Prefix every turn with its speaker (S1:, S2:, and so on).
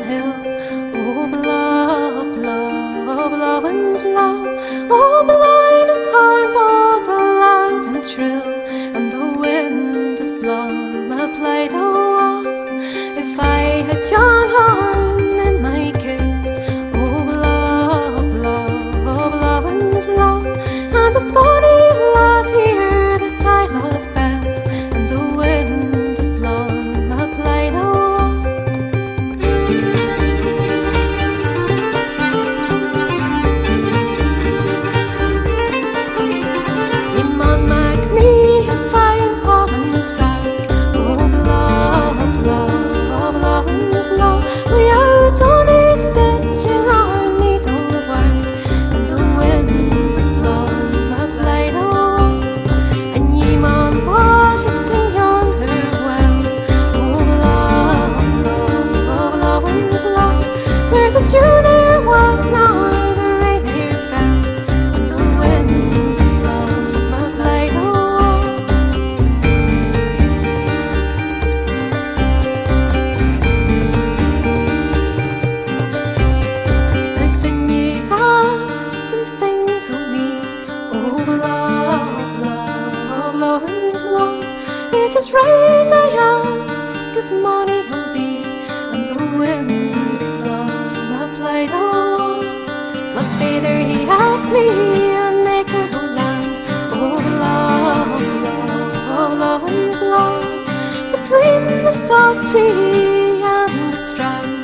S1: hill. Oh, blow, blow, blow, winds blow. Oh, blowing his horn both loud and shrill, and the wind has blown my Play-Doh. If I had yon horn in my kiss, oh, blow, blow, blow, winds blow, and the bonny lad here that I love best, and the wind has blown my Play-Doh. Ye maun mak me a fine holland sack, oh, blow, blow, blow, winds blow, without ony stitching or needlework, and the wind has blown my Play-Doh. And ye maun wash it in yonder well, oh, blow, blow, blow, winds blow, where the June air was nor the rain air fell, and the wind has blown my Play-Doh. I sing ye fast some things o' me, oh, blow, blow, blow, winds blow. It is right I ask as money will be, and the wind has blown my Play-Doh. My father he asked me an acre of land, oh, blow, blow, blow, winds blow, between the salt sea and the strand.